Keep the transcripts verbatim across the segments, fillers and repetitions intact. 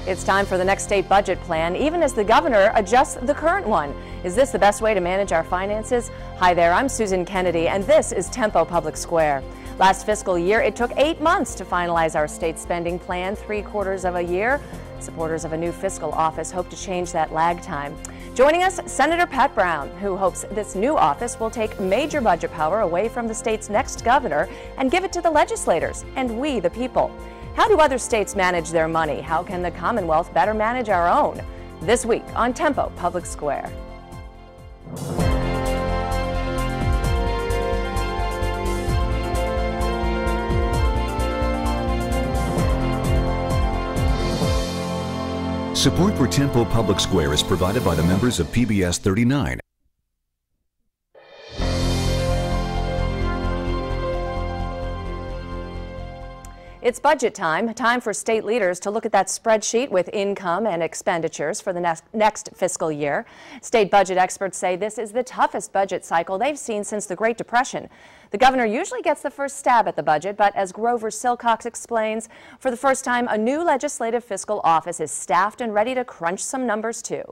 It's time for the next state budget plan, even as the governor adjusts the current one. Is this the best way to manage our finances? Hi there, I'm Susan Kennedy, and this is Tempo Public Square. Last fiscal year, it took eight months to finalize our state spending plan, three quarters of a year. Supporters of a new fiscal office hope to change that lag time. Joining us, Senator Pat Browne, who hopes this new office will take major budget power away from the state's next governor and give it to the legislators and we, the people. How do other states manage their money? How can the Commonwealth better manage our own? This week on Tempo Public Square. Support for Tempo Public Square is provided by the members of P B S thirty-nine. It's budget time, time for state leaders to look at that spreadsheet with income and expenditures for the next, next fiscal year. State budget experts say this is the toughest budget cycle they've seen since the Great Depression. The governor usually gets the first stab at the budget, but as Grover Silcox explains, for the first time, a new legislative fiscal office is staffed and ready to crunch some numbers too.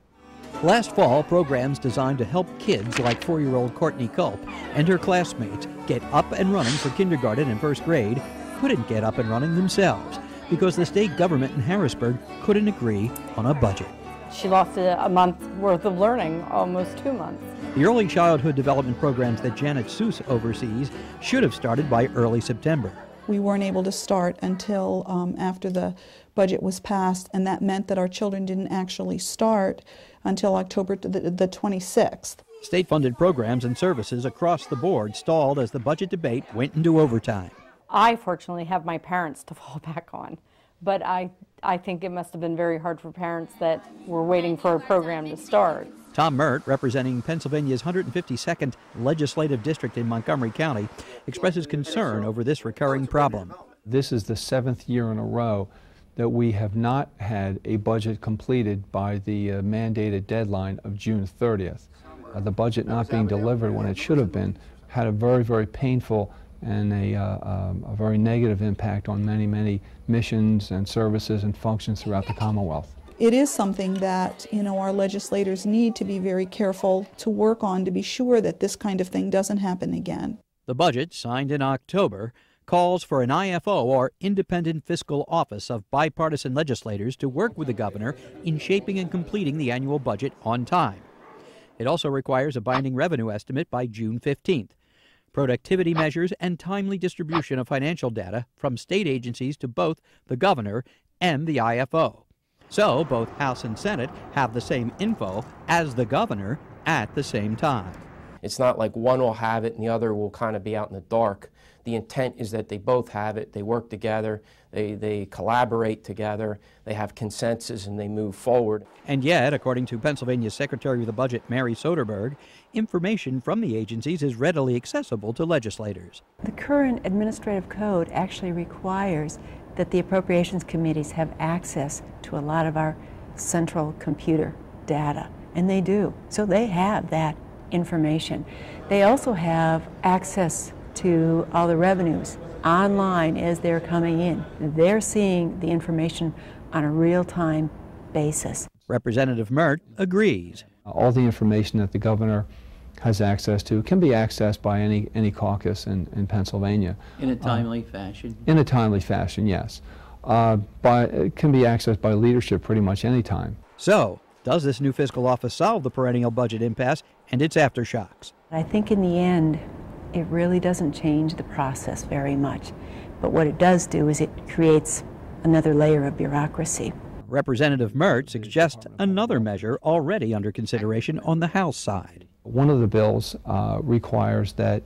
Last fall, programs designed to help kids like four-year-old Courtney Culp and her classmates get up and running for kindergarten and first grade couldn't get up and running themselves because the state government in Harrisburg couldn't agree on a budget. She lost a, a month worth of learning, almost two months. The early childhood development programs that Janet Seuss oversees should have started by early September. We weren't able to start until um, after the budget was passed, and that meant that our children didn't actually start until October the, the twenty-sixth. State-funded programs and services across the board stalled as the budget debate went into overtime. I fortunately have my parents to fall back on, but I, I think it must have been very hard for parents that were waiting for a program to start. Tom Mert, representing Pennsylvania's one hundred fifty-second legislative district in Montgomery County, expresses concern over this recurring problem. This is the seventh year in a row that we have not had a budget completed by the uh, mandated deadline of June thirtieth. Uh, the budget not being delivered when it should have been had a very, very painful and a, uh, um, a very negative impact on many, many missions and services and functions throughout the Commonwealth. It is something that, you know, our legislators need to be very careful to work on to be sure that this kind of thing doesn't happen again. The budget, signed in October, calls for an I F O, or Independent Fiscal Office, of bipartisan legislators to work with the governor in shaping and completing the annual budget on time. It also requires a binding revenue estimate by June fifteenth. Productivity measures and timely distribution of financial data from state agencies to both the governor and the I F O. So both House and Senate have the same info as the governor at the same time. It's not like one will have it and the other will kind of be out in the dark. The intent is that they both have it, they work together, they, they collaborate together, they have consensus, and they move forward. And yet, according to Pennsylvania's Secretary of the Budget, Mary Soderberg, information from the agencies is readily accessible to legislators. The current administrative code actually requires that the appropriations committees have access to a lot of our central computer data, and they do. So they have that information. They also have access to all the revenues online as they're coming in. They're seeing the information on a real-time basis. Representative Mert agrees. All the information that the governor has access to can be accessed by any, any caucus in, in Pennsylvania. In a timely uh, fashion? In a timely fashion, yes. Uh, but it can be accessed by leadership pretty much any time. So, does this new fiscal office solve the perennial budget impasse and its aftershocks? I think in the end, it really doesn't change the process very much. But what it does do is it creates another layer of bureaucracy. Representative Mert suggests another measure already under consideration on the House side. One of the bills uh, requires that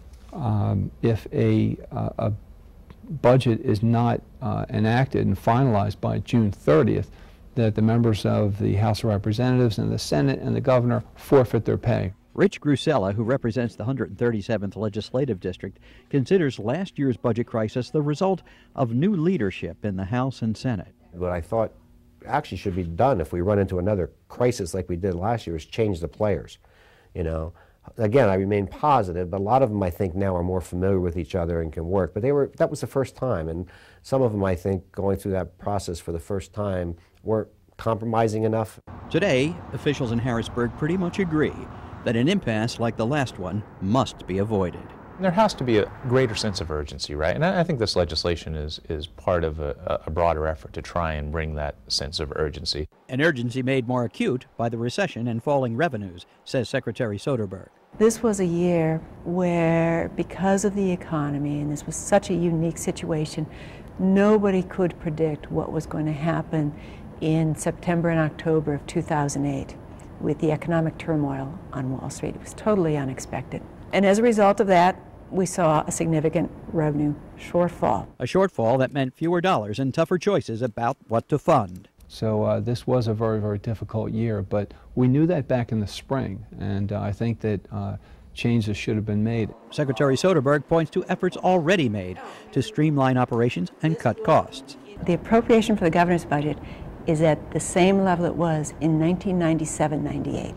um, if a, uh, a budget is not uh, enacted and finalized by June thirtieth, that the members of the House of Representatives and the Senate and the governor forfeit their pay. Rich Grusella, who represents the one hundred thirty-seventh Legislative District, considers last year's budget crisis the result of new leadership in the House and Senate. What I thought actually should be done if we run into another crisis like we did last year is change the players. You know, again, I remain positive, but a lot of them I think now are more familiar with each other and can work. But they were, that was the first time, and some of them I think going through that process for the first time weren't compromising enough. Today, officials in Harrisburg pretty much agree that an impasse like the last one must be avoided. There has to be a greater sense of urgency, right? And I think this legislation is, is part of a, a broader effort to try and bring that sense of urgency. An urgency made more acute by the recession and falling revenues, says Secretary Soderberg. This was a year where, because of the economy, and this was such a unique situation, nobody could predict what was going to happen in September and October of two thousand eight with the economic turmoil on Wall Street. It was totally unexpected. And as a result of that, we saw a significant revenue shortfall. A shortfall that meant fewer dollars and tougher choices about what to fund. So uh, this was a very, very difficult year, but we knew that back in the spring, and uh, I think that uh, changes should have been made. Secretary Soderberg points to efforts already made to streamline operations and cut costs. The appropriation for the governor's budget is at the same level it was in nineteen ninety-seven ninety-eight.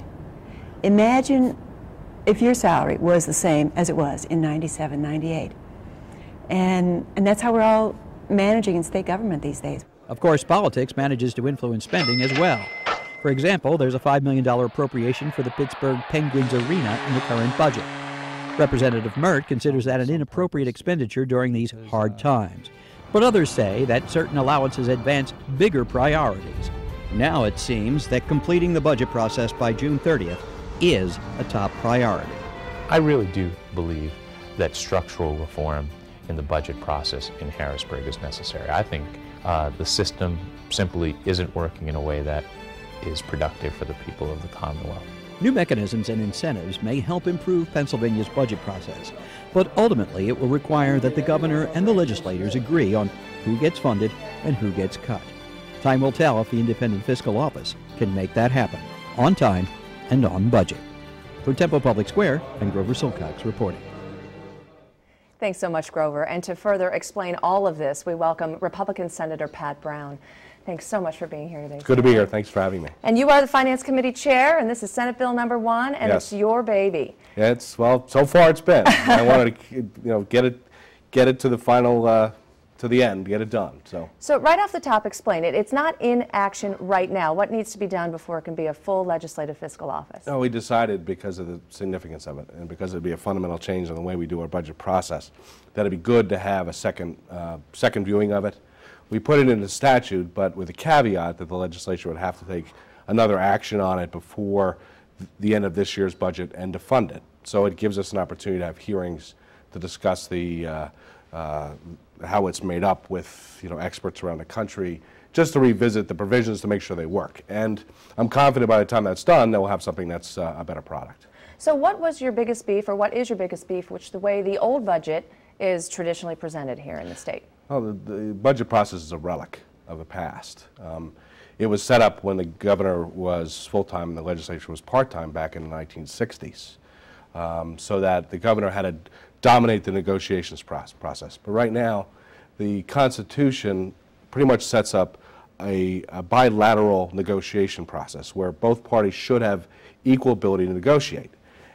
Imagine if your salary was the same as it was in ninety-seven ninety-eight. And, and that's how we're all managing in state government these days. Of course, politics manages to influence spending as well. For example, there's a five million dollars appropriation for the Pittsburgh Penguins Arena in the current budget. Representative Mert considers that an inappropriate expenditure during these hard times. But others say that certain allowances advance bigger priorities. Now it seems that completing the budget process by June thirtieth is a top priority. I really do believe that structural reform in the budget process in Harrisburg is necessary. I think uh, the system simply isn't working in a way that is productive for the people of the Commonwealth. New mechanisms and incentives may help improve Pennsylvania's budget process, but ultimately it will require that the governor and the legislators agree on who gets funded and who gets cut. Time will tell if the Independent Fiscal Office can make that happen on time and on budget. For Tempo Public Square, I'm Grover Silcox reporting. Thanks so much, Grover. And to further explain all of this, we welcome Republican Senator Pat Browne. Thanks so much for being here today. It's good to be here. Thanks for having me. And you are the Finance Committee Chair, and this is Senate Bill number one, and yes. It's your baby. Yeah, it's, well, so far it's been. I wanted to, you know, get it, get it to the final, uh, to the end, get it done. So. So right off the top, explain it. It's not in action right now. What needs to be done before it can be a full legislative fiscal office? No, we decided because of the significance of it, and because it'd be a fundamental change in the way we do our budget process, that it'd be good to have a second, uh, second viewing of it. We put it in the statute, but with a caveat that the legislature would have to take another action on it before the end of this year's budget and to fund it. So it gives us an opportunity to have hearings to discuss the uh, uh, how it's made up with, you know, experts around the country, just to revisit the provisions to make sure they work. And I'm confident by the time that's done, that we'll have something that's uh, a better product. So what was your biggest beef, or what is your biggest beef, which the way the old budget is traditionally presented here in the state? Well, the, the budget process is a relic of the past. Um, it was set up when the governor was full-time and the legislature was part-time back in the nineteen sixties, um, so that the governor had to dominate the negotiations process. But right now, the Constitution pretty much sets up a, a bilateral negotiation process where both parties should have equal ability to negotiate.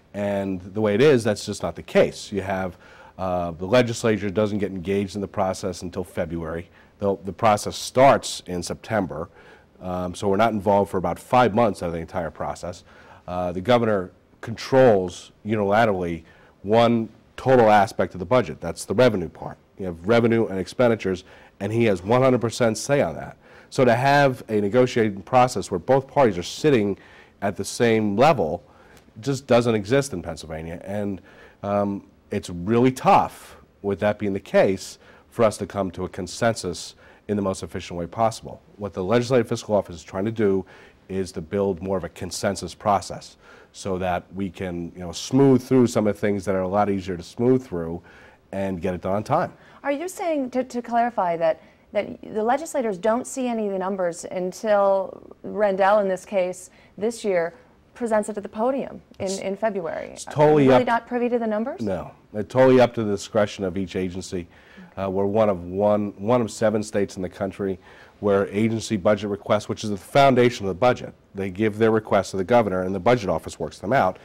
And the way it is, that's just not the case. You have Uh, the legislature doesn't get engaged in the process until February. The, the process starts in September, um, so we're not involved for about five months out of the entire process. Uh, the governor controls unilaterally one total aspect of the budget. That's the revenue part. You have revenue and expenditures, and he has one hundred percent say on that. So to have a negotiating process where both parties are sitting at the same level just doesn't exist in Pennsylvania. And um, it's really tough, with that being the case, for us to come to a consensus in the most efficient way possible. What the Legislative Fiscal Office is trying to do is to build more of a consensus process so that we can, you know, smooth through some of the things that are a lot easier to smooth through and get it done on time. Are you saying, to, to clarify, that, that the legislators don't see any of the numbers until Rendell, in this case, this year, presents it at the podium in, in February? It's totally really up, not privy to the numbers? No, it's totally up to the discretion of each agency. Uh, we're one of one one of seven states in the country where agency budget requests, which is the foundation of the budget, they give their requests to the governor and the budget office works them out.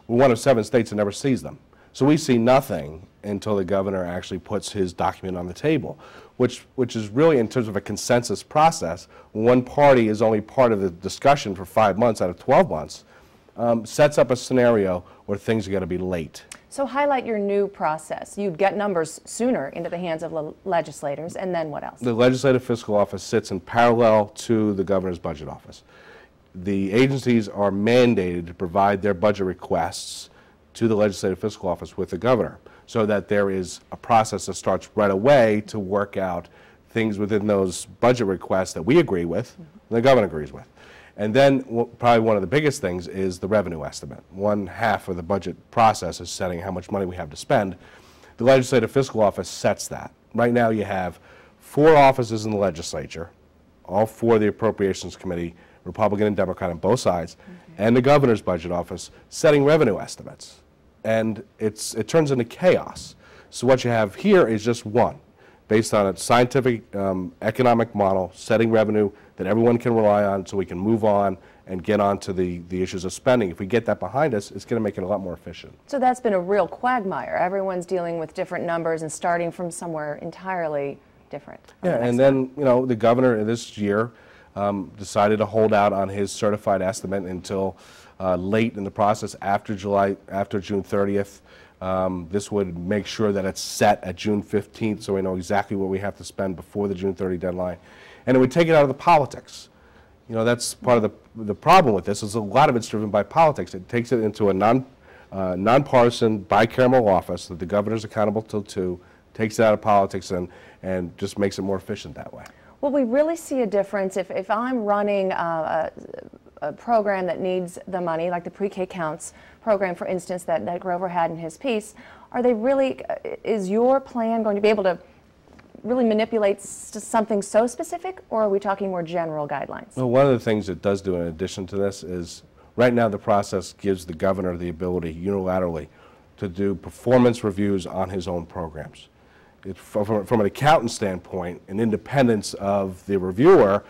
we're one of seven states that never sees them. So we see nothing until the governor actually puts his document on the table, which, which is really, in terms of a consensus process, one party is only part of the discussion for five months out of twelve months, um, sets up a scenario where things are going to be late. So highlight your new process. You'd get numbers sooner into the hands of le legislators, and then what else? The Legislative Fiscal Office sits in parallel to the Governor's Budget Office. The agencies are mandated to provide their budget requests to the Legislative Fiscal Office with the Governor, so that there is a process that starts right away to work out things within those budget requests that we agree with, mm-hmm. and the Governor agrees with. And then probably one of the biggest things is the revenue estimate. One half of the budget process is setting how much money we have to spend. The Legislative Fiscal Office sets that. Right now you have four offices in the legislature, all four of the Appropriations Committee, Republican and Democrat on both sides, mm-hmm. and the Governor's Budget Office setting revenue estimates. And it's, it turns into chaos. So what you have here is just one, based on a scientific um, economic model, setting revenue that everyone can rely on so we can move on and get on to the, the issues of spending. If we get that behind us, it's going to make it a lot more efficient. So that's been a real quagmire. Everyone's dealing with different numbers and starting from somewhere entirely different. Yeah, and then, you know, the governor this year um, decided to hold out on his certified estimate until uh, late in the process, after July, after June thirtieth. Um, this would make sure that it's set at June fifteenth, so we know exactly what we have to spend before the June thirtieth deadline. And it would take it out of the politics. You know, that's part of the, the problem with this, is a lot of it's driven by politics. It takes it into a non, uh, nonpartisan, bicameral office that the governor's accountable to, to, takes it out of politics and, and just makes it more efficient that way. Will we really see a difference if, if I'm running uh, a, a program that needs the money, like the pre-K counts program, for instance, that, that Grover had in his piece? Are they really, is your plan going to be able to really manipulate something so specific, or are we talking more general guidelines? Well, one of the things it does do in addition to this is, right now the process gives the governor the ability unilaterally to do performance reviews on his own programs. It, from, from an accountant standpoint, an independence of the reviewer,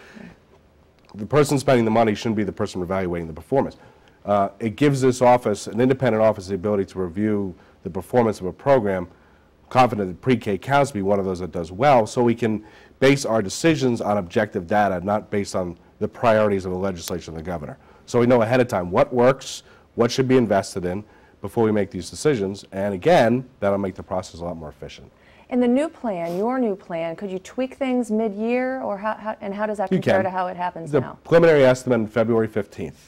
the person spending the money shouldn't be the person evaluating the performance. Uh, it gives this office, an independent office, the ability to review the performance of a program. Confident that pre-K counts be one of those that does well, so we can base our decisions on objective data, not based on the priorities of the legislature and the governor. So we know ahead of time what works, what should be invested in before we make these decisions, and again, that'll make the process a lot more efficient. In the new plan, your new plan, could you tweak things mid-year, or how, how, and how does that compare to how it happens the now? The preliminary estimate on February fifteenth.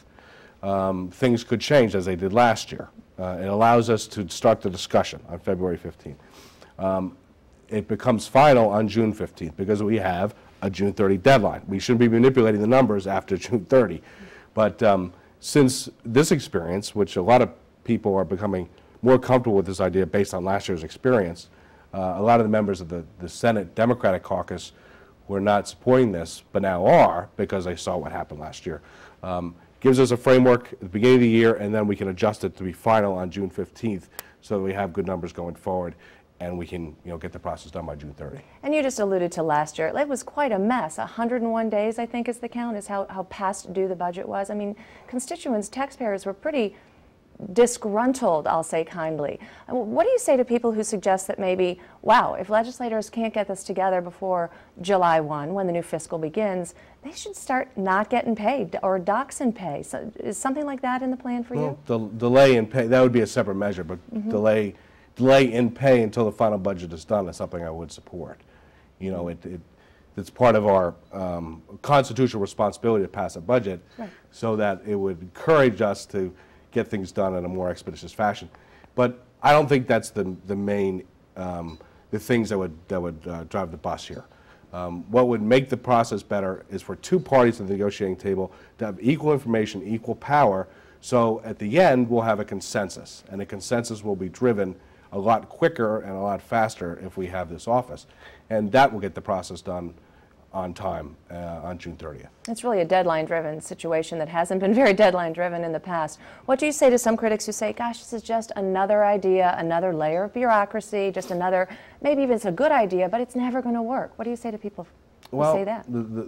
Um, things could change as they did last year. Uh, it allows us to start the discussion on February fifteenth. Um, it becomes final on June fifteenth because we have a June thirtieth deadline. We shouldn't be manipulating the numbers after June thirtieth. But um, since this experience, which a lot of people are becoming more comfortable with this idea based on last year's experience, uh, a lot of the members of the, the Senate Democratic caucus were not supporting this, but now are because they saw what happened last year. Um, gives us a framework at the beginning of the year, and then we can adjust it to be final on June fifteenth so that we have good numbers going forward, and we can, you know, get the process done by June thirtieth. And you just alluded to last year. It was quite a mess. one hundred and one days, I think, is the count, is how, how past due the budget was. I mean, constituents, taxpayers were pretty disgruntled, I'll say kindly. What do you say to people who suggest that maybe, wow, if legislators can't get this together before July first, when the new fiscal begins, they should start not getting paid or doxing pay? So is something like that in the plan for well, you? The delay in pay, that would be a separate measure, but mm-hmm. delay delay in pay until the final budget is done is something I would support. You know, it, it it's part of our um, constitutional responsibility to pass a budget, right, so that it would encourage us to get things done in a more expeditious fashion. But I don't think that's the the main um, the things that would that would uh, drive the bus here. Um, what would make the process better is for two parties at the negotiating table to have equal information, equal power. So at the end, we'll have a consensus, and the consensus will be driven a lot quicker and a lot faster if we have this office. And that will get the process done on time uh, on June thirtieth. It's really a deadline-driven situation that hasn't been very deadline-driven in the past. What do you say to some critics who say, gosh, this is just another idea, another layer of bureaucracy, just another, maybe even it's a good idea, but it's never going to work? What do you say to people who well, say that? The, the,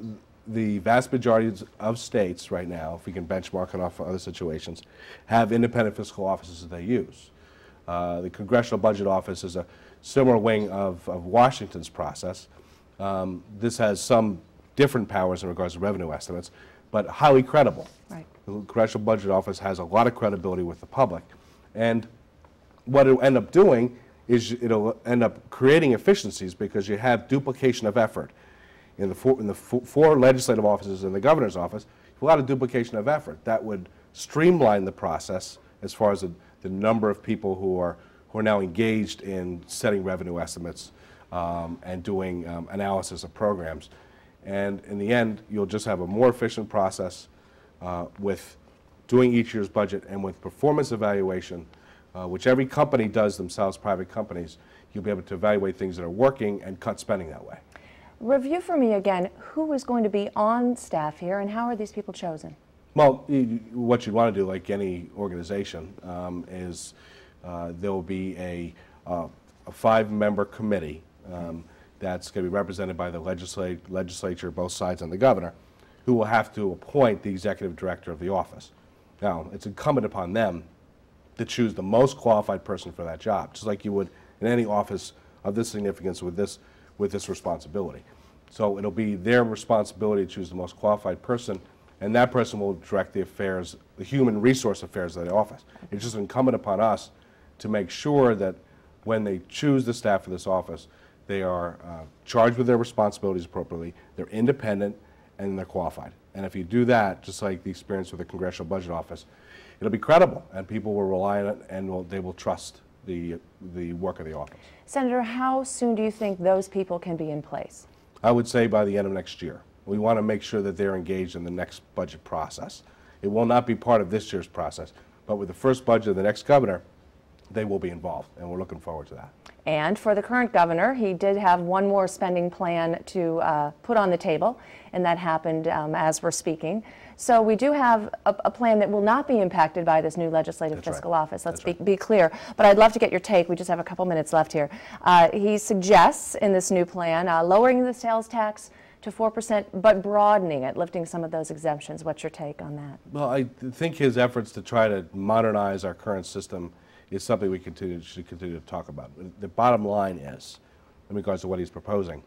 the vast majority of states right now, if we can benchmark it off of other situations, have independent fiscal offices that they use. Uh, the Congressional Budget Office is a similar wing of, of Washington's process. Um, this has some different powers in regards to revenue estimates, but highly credible. Right. The Congressional Budget Office has a lot of credibility with the public. And what it'll end up doing is it'll end up creating efficiencies because you have duplication of effort. In the, four, in the four, four legislative offices in the governor's office, a lot of duplication of effort. That would streamline the process as far as the, the number of people who are, who are now engaged in setting revenue estimates um, and doing um, analysis of programs. And in the end, you'll just have a more efficient process uh, with doing each year's budget and with performance evaluation, uh, which every company does themselves, private companies. You'll be able to evaluate things that are working and cut spending that way. Review for me again, who is going to be on staff here and how are these people chosen? Well, you, what you'd want to do, like any organization, um, is uh, there will be a, uh, a five-member committee um, that's going to be represented by the legislat legislature, both sides, and the governor, who will have to appoint the executive director of the office. Now, it's incumbent upon them to choose the most qualified person for that job, just like you would in any office of this significance with this with this responsibility. So it'll be their responsibility to choose the most qualified person, and that person will direct the affairs, the human resource affairs of the office. It's just incumbent upon us to make sure that when they choose the staff for this office, they are uh, charged with their responsibilities appropriately, they're independent, and they're qualified. And if you do that, just like the experience with the Congressional Budget Office, it'll be credible, and people will rely on it, and will, they will trust the, the work of the office. Senator, how soon do you think those people can be in place? I would say by the end of next year. We want to make sure that they're engaged in the next budget process. It will not be part of this year's process, but with the first budget of the next governor, they will be involved, and we're looking forward to that. And for the current governor, he did have one more spending plan to uh, put on the table, and that happened um, as we're speaking. So we do have a, a plan that will not be impacted by this new legislative That's fiscal right. office. Let's That's be, right. be clear. But I'd love to get your take. We just have a couple minutes left here. Uh, he suggests in this new plan uh, lowering the sales tax to four percent, but broadening it, lifting some of those exemptions. What's your take on that? Well, I think his efforts to try to modernize our current system is something we continue, should continue to talk about. The bottom line is, in regards to what he's proposing,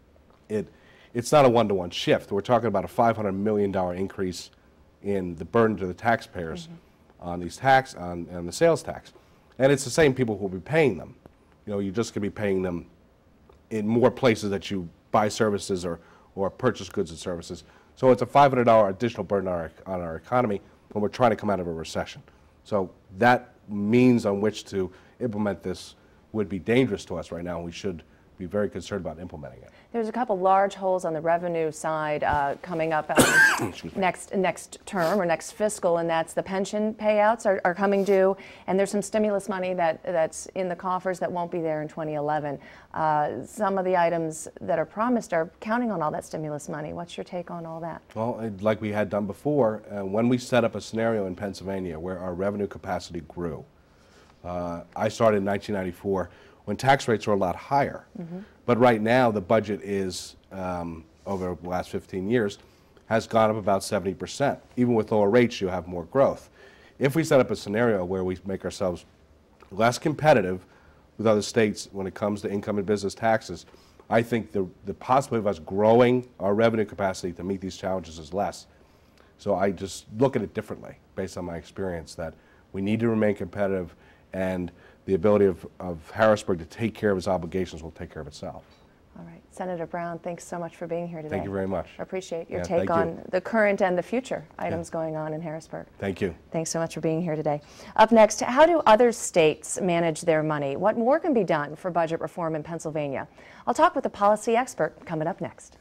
it, it's not a one-to-one shift. We're talking about a five hundred million dollar increase in the burden to the taxpayers mm-hmm. on these tax, on, on the sales tax. And it's the same people who will be paying them. You know, you're just going to be paying them in more places that you buy services or, or purchase goods and services. So it's a five hundred dollar additional burden on our, on our economy when we're trying to come out of a recession. So that means on which to implement this would be dangerous to us right now, and we should be very concerned about implementing it. There's a couple large holes on the revenue side uh, coming up um, next next term or next fiscal, and that's the pension payouts are, are coming due, and there's some stimulus money that that's in the coffers that won't be there in twenty eleven. Uh, some of the items that are promised are counting on all that stimulus money. What's your take on all that? Well, it, like we had done before, uh, when we set up a scenario in Pennsylvania where our revenue capacity grew, uh, I started in nineteen ninety-four when tax rates were a lot higher. Mm-hmm. But right now, the budget is, um, over the last fifteen years, has gone up about seventy percent. Even with lower rates, you have more growth. If we set up a scenario where we make ourselves less competitive with other states when it comes to income and business taxes, I think the, the possibility of us growing our revenue capacity to meet these challenges is less. So I just look at it differently based on my experience that we need to remain competitive, and the ability of, of Harrisburg to take care of its obligations will take care of itself. All right. Senator Browne, thanks so much for being here today. Thank you very much. I appreciate your Yeah, take thank on you. the current and the future items Yeah. going on in Harrisburg. Thank you. Thanks so much for being here today. Up next, how do other states manage their money? What more can be done for budget reform in Pennsylvania? I'll talk with a policy expert coming up next.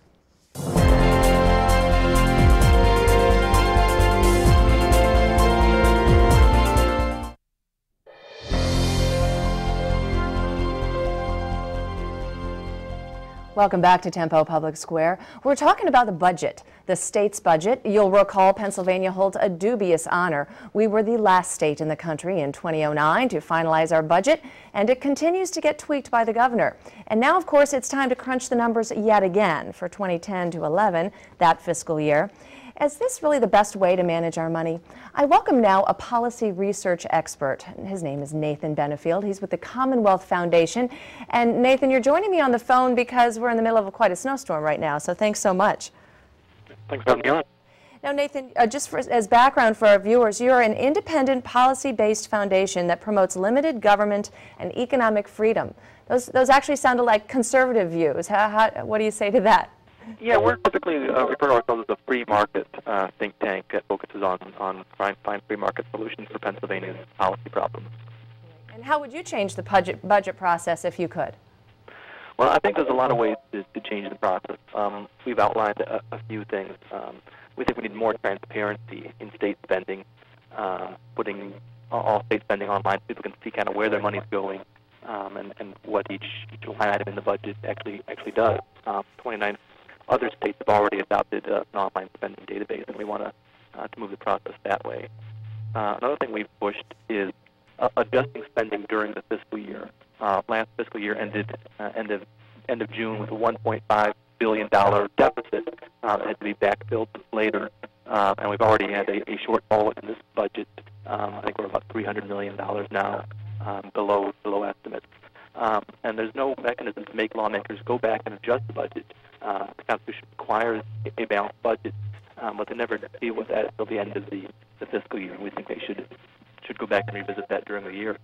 Welcome back to Tempo Public Square. We're talking about the budget, the state's budget. You'll recall Pennsylvania holds a dubious honor. We were the last state in the country in two thousand nine to finalize our budget, and it continues to get tweaked by the governor. And now, of course, it's time to crunch the numbers yet again for twenty ten to eleven, that fiscal year. Is this really the best way to manage our money? I welcome now a policy research expert. His name is Nathan Benefield. He's with the Commonwealth Foundation. And Nathan, you're joining me on the phone because we're in the middle of quite a snowstorm right now, so thanks so much. Thanks for having me on. Now, Nathan, uh, just for, as background for our viewers, you're an independent, policy-based foundation that promotes limited government and economic freedom. Those, those actually sounded like conservative views. How, how, what do you say to that? Yeah, we're typically uh, refer to ourselves as a free market uh, think tank that focuses on, on trying to find free market solutions for Pennsylvania's policy problems. And how would you change the budget, budget process if you could? Well, I think there's a lot of ways to, to change the process. Um, we've outlined a, a few things. Um, we think we need more transparency in state spending, uh, putting all state spending online so people can see kind of where their money's going um, and, and what each, each line item in the budget actually actually does. Um, twenty-nine other states have already adopted uh, an online spending database, and we want to uh, to move the process that way. Uh, another thing we've pushed is uh, adjusting spending during the fiscal year. Uh, last fiscal year ended uh, end of end of June with a one point five billion dollar deficit uh, that had to be backfilled later, uh, and we've already had a, a shortfall in this budget. Um, I think we're about three hundred million dollars now um, below below estimates, um, and there's no mechanism to make lawmakers go back and adjust the budget. Uh, the Constitution requires a balanced budget, um, but they never deal with that until the end of the, the fiscal year. We think they should should go back and revisit that during the year.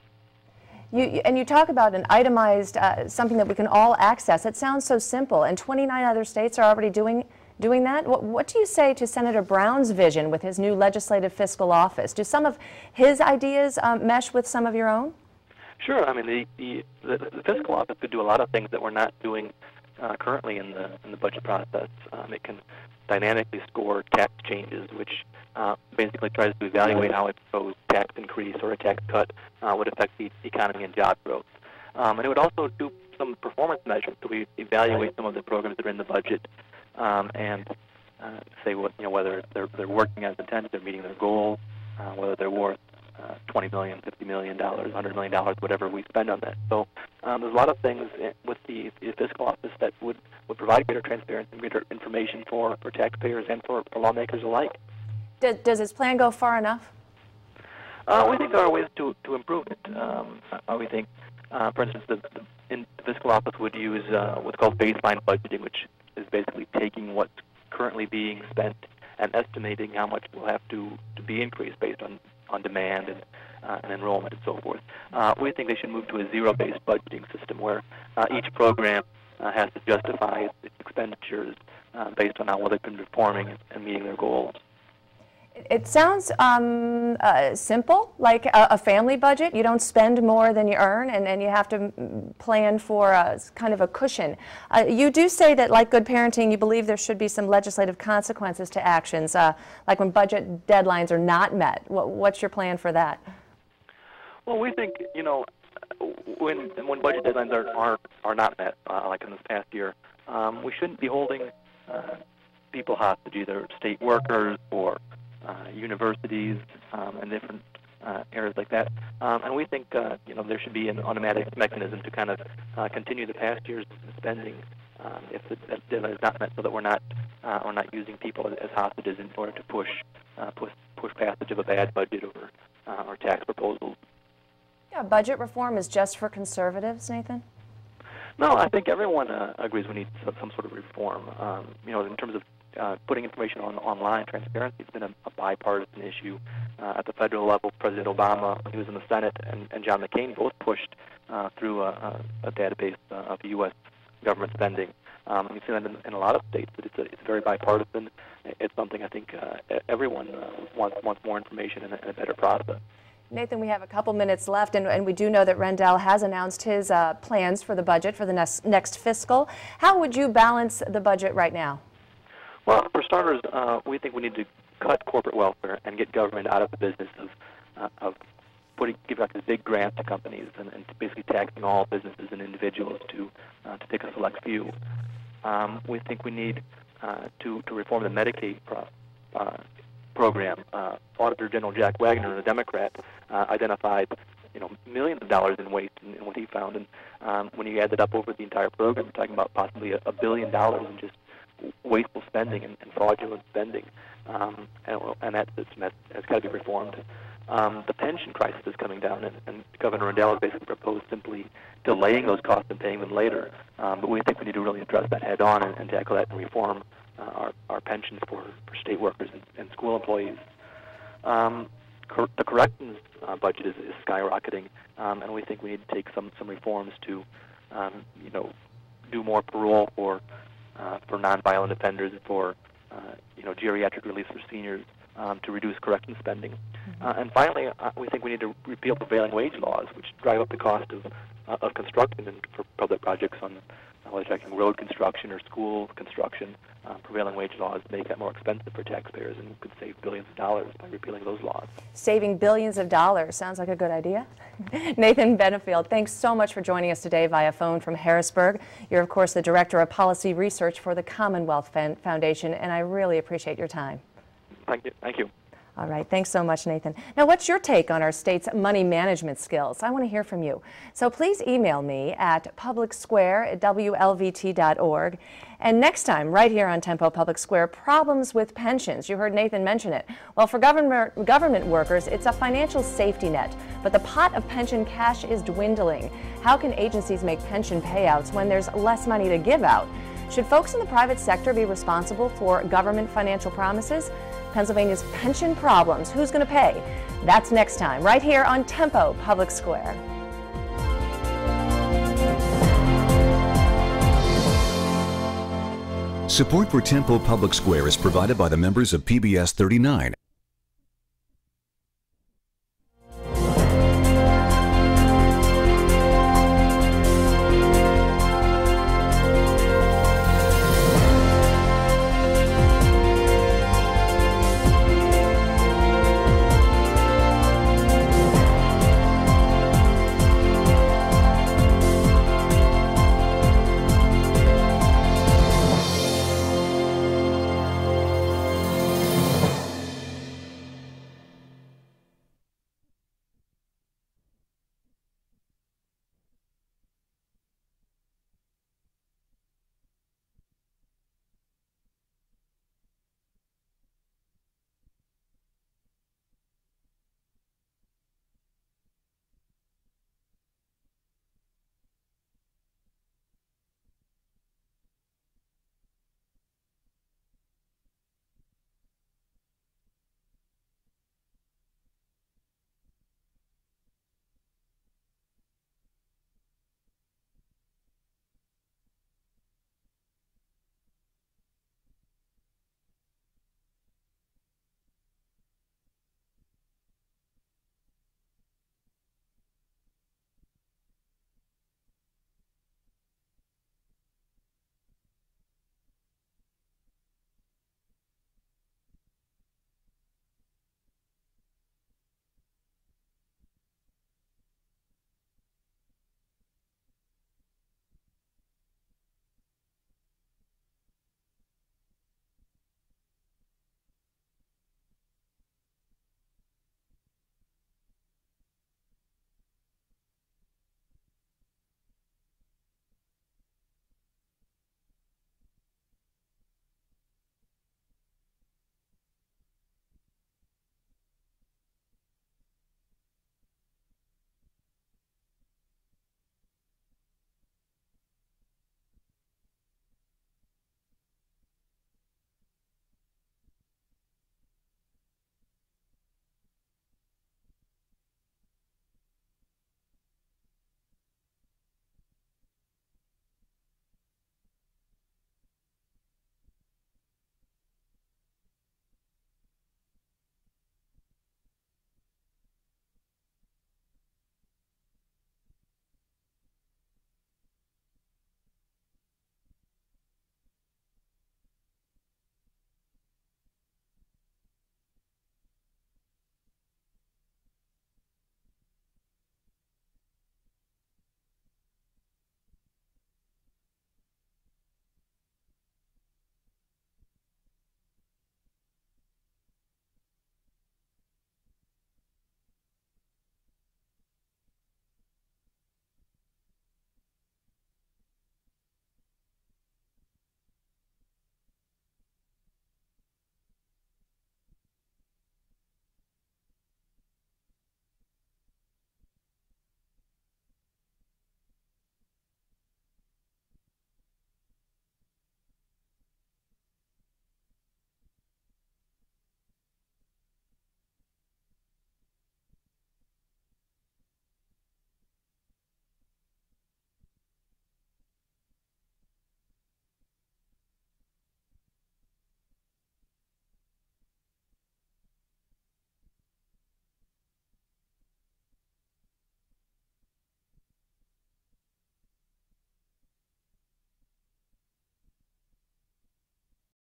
You, and you talk about an itemized, uh, something that we can all access. It sounds so simple, and twenty-nine other states are already doing doing that. What, what do you say to Senator Browne's vision with his new legislative fiscal office? Do some of his ideas um, mesh with some of your own? Sure. I mean, the, the, the fiscal office could do a lot of things that we're not doing Uh, currently in the in the budget process. Um, it can dynamically score tax changes, which uh, basically tries to evaluate how a proposed tax increase or a tax cut uh, would affect the economy and job growth. Um, and it would also do some performance measures. So we evaluate some of the programs that are in the budget um, and uh, say what you know whether they're they're working as intended, they're meeting their goals, uh, whether they're worth Uh, twenty million dollars, fifty million dollars, one hundred million dollars, whatever we spend on that. So um, there's a lot of things with the, the fiscal office that would, would provide greater transparency and greater information for, for taxpayers and for, for lawmakers alike. Does, does this plan go far enough? Uh, we think there are ways to, to improve it. Um, uh, we think, uh, for instance, the, the, in the fiscal office would use uh, what's called baseline budgeting, which is basically taking what's currently being spent and estimating how much will have to, to be increased based on on demand and, uh, and enrollment and so forth. Uh, we think they should move to a zero-based budgeting system where uh, each program uh, has to justify its, its expenditures uh, based on how well they've been performing and, and meeting their goals. It sounds um, uh, simple, like a, a family budget. You don't spend more than you earn, and, and you have to plan for a, kind of a cushion. Uh, you do say that, like good parenting, you believe there should be some legislative consequences to actions, uh, like when budget deadlines are not met. What, what's your plan for that? Well, we think, you know, when when budget deadlines are are, are not met, uh, like in this past year, um, we shouldn't be holding uh, people hostage, either state workers or Uh, universities um, and different uh, areas like that. Um, and we think uh, you know there should be an automatic mechanism to kind of uh, continue the past year's spending um, if the deadline is not met, so that we're not uh, we're not using people as, as hostages in order to push uh, push push passage of a bad budget or uh, or tax proposals. Yeah, budget reform is just for conservatives, Nathan? No, I think everyone uh, agrees we need some, some sort of reform. Um, you know, in terms of Uh, putting information on online, transparency has been a, a bipartisan issue. Uh, at the federal level, President Obama, when he was in the Senate, and, and John McCain both pushed uh, through a, a, a database uh, of U S government spending. Um, and we've seen that in, in a lot of states, but it's, a, it's very bipartisan. It's something I think uh, everyone uh, wants, wants more information and a, and a better process. Nathan, we have a couple minutes left, and, and we do know that Rendell has announced his uh, plans for the budget for the next, next fiscal. How would you balance the budget right now? Well, for starters, uh, we think we need to cut corporate welfare and get government out of the business of, uh, of putting, giving out these big grants to companies and, and basically taxing all businesses and individuals to uh, to take a select few. Um, we think we need uh, to to reform the Medicaid pro, uh, program. Uh, Auditor General Jack Wagner, a Democrat, uh, identified you know millions of dollars in waste in, in what he found, and um, when you add that up over the entire program, we're talking about possibly a, a billion dollars in just wasteful spending and, and fraudulent spending, um, and, and that has got to be reformed. Um, the pension crisis is coming down, and, and Governor Rendell has basically proposed simply delaying those costs and paying them later. Um, but we think we need to really address that head on and, and tackle that and reform uh, our, our pensions for, for state workers and, and school employees. Um, cor the corrections uh, budget is, is skyrocketing, um, and we think we need to take some, some reforms to, um, you know, do more parole for uh, for nonviolent offenders, for uh, you know, geriatric release for seniors, um, to reduce corrections spending. Mm-hmm. uh, and finally, uh, we think we need to repeal prevailing wage laws, which drive up the cost of, uh, of construction and for public projects on uh, whether talking road construction or school construction. Uh, prevailing wage laws make that more expensive for taxpayers, and we could save billions of dollars by repealing those laws. Saving billions of dollars sounds like a good idea. Nathan Benefield, thanks so much for joining us today via phone from Harrisburg. You're, of course, the Director of Policy Research for the Commonwealth Foundation, and I really appreciate your time. Thank you. Thank you. All right, thanks so much, Nathan. Now, what's your take on our state's money management skills? I want to hear from you. So please email me at public square at w l v t dot org. And next time, right here on Tempo Public Square, problems with pensions. You heard Nathan mention it. Well, for government, government workers, it's a financial safety net, but the pot of pension cash is dwindling. How can agencies make pension payouts when there's less money to give out? Should folks in the private sector be responsible for government financial promises? Pennsylvania's pension problems. Who's going to pay? That's next time, right here on Tempo Public Square. Support for Tempo Public Square is provided by the members of P B S thirty-nine